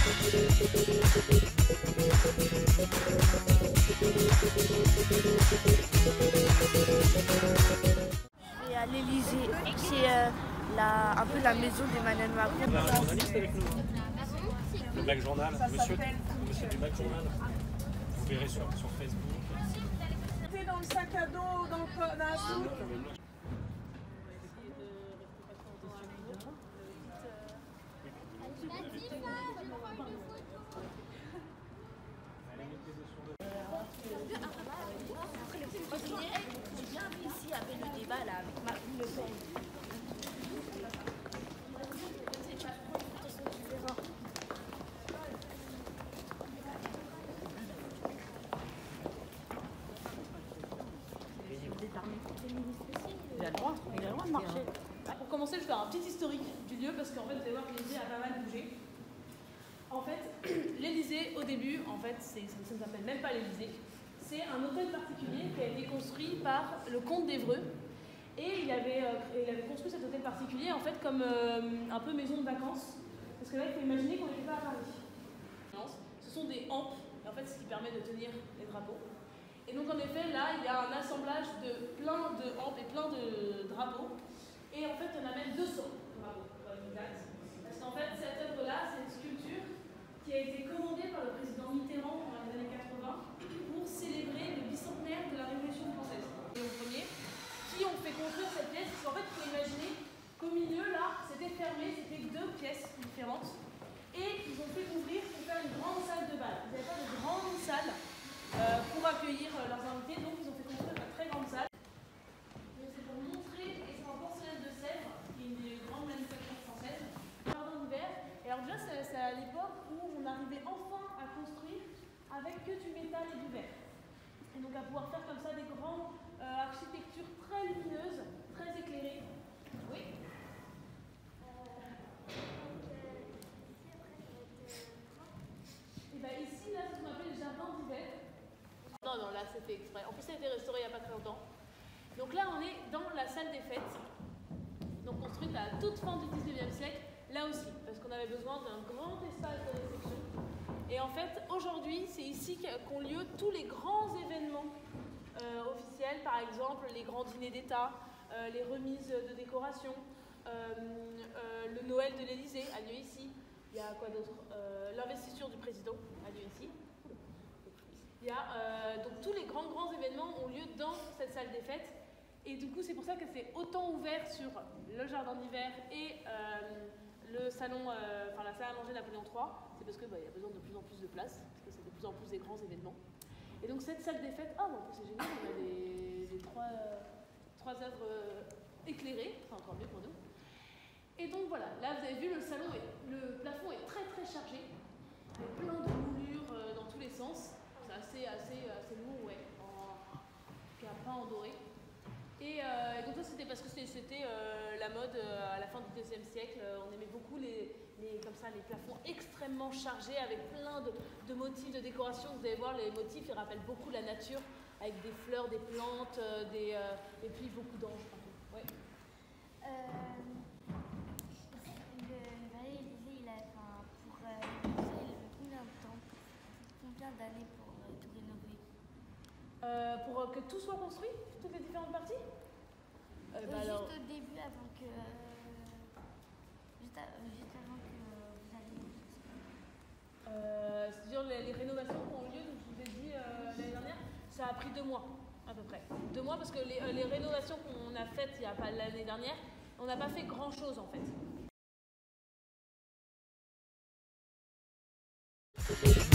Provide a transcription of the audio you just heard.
Et à l'Élysée, c'est un peu la maison d'Emmanuel Macron. Il y a un journaliste avec nous. Le Black Journal, monsieur du Black Journal. Vous verrez sur Facebook. Mettez dans le sac à dos, dans la soupe. J'ai bien vu ici avec le débat là, avec Marine Le Pen. Il a le droit de marcher. Pour commencer, je vais faire un petit historique du lieu parce qu'en fait, vous allez voir que l'Élysée a pas mal bougé. En fait, l'Élysée, au début, en fait, ça ne s'appelle même pas l'Élysée. C'est un hôtel particulier qui a été construit par le comte d'Évreux. Et il avait construit cet hôtel particulier en fait comme un peu maison de vacances. Parce que là, il faut imaginer qu'on n'était pas à Paris. Ce sont des hampes, en fait, ce qui permet de tenir les drapeaux. Et donc, en effet, là, il y a un assemblage de plein de hampes et plein de drapeaux. Et en fait, on a même 200 drapeaux, pour une date. Parce qu'en fait, cette œuvre-là, c'est une sculpture qui a été commandée par le président Mitterrand dans les années 80 pour célébrer le bicentenaire de la Révolution française. Et au premier, qui ont fait construire cette pièce, parce qu'en fait, il faut imaginer qu'au milieu, là, c'était fermé, c'était 2 pièces différentes. Et ils ont fait ouvrir pour faire une grande salle de bal. Ils n'avaient pas de grande salle pour accueillir leurs invités, donc ils ont fait construire une très grande salle. C'est pour montrer, et c'est en porcelaine de Sèvres, qui est une des grandes manufactures françaises, jardin d'hiver. Et alors déjà, c'est à l'époque où on arrivait enfin à construire avec que du métal et du verre. Et donc à pouvoir faire comme ça des grandes architectures très lumineuses, très éclairées. Oui. Et bien ici, là, c'est ce qu'on appelle le jardin d'hiver. Non, là c'était exprès. En plus, ça a été restauré il n'y a pas très longtemps. Donc là, on est dans la salle des fêtes, donc construite à toute fin du 19e siècle, là aussi, parce qu'on avait besoin d'un grand espace de réception. Et en fait, aujourd'hui, c'est ici qu'ont lieu tous les grands événements officiels, par exemple les grands dîners d'État, les remises de décoration, le Noël de l'Élysée a lieu ici. Il y a quoi d'autre? L'investiture du président a lieu ici. Il y a, donc tous les grands événements ont lieu dans cette salle des fêtes. Et du coup, c'est pour ça que c'est autant ouvert sur le jardin d'hiver et le salon, la salle à manger Napoléon III. C'est parce qu'il y a besoin de plus en plus de place, parce que c'est de plus en plus des grands événements. Et donc cette salle des fêtes, c'est génial, on a les trois œuvres éclairées, c'est encore mieux pour nous. Et donc voilà, là vous avez vu, le plafond est très chargé, avec plein de moulures dans tous les sens. C'est assez lourd, ouais, qui a peint en doré. Et donc ça c'était parce que c'était la mode à la fin du XIIe siècle. On aimait beaucoup les plafonds extrêmement chargés avec plein de motifs de décoration. Vous allez voir, les motifs ils rappellent beaucoup la nature avec des fleurs, des plantes, et puis beaucoup d'anges. Ouais. Le Palais Élysée, il a pour combien de temps, combien d'années pour tout rénover? Pour que tout soit construit, toutes les différentes parties? Juste au début, avant que juste avant que vous alliez. C'est-à-dire les rénovations qui ont eu lieu, donc je vous ai dit l'année dernière, ça a pris 2 mois à peu près. 2 mois parce que les rénovations qu'on a faites il n'y a pas l'année dernière, on n'a pas fait grand-chose en fait.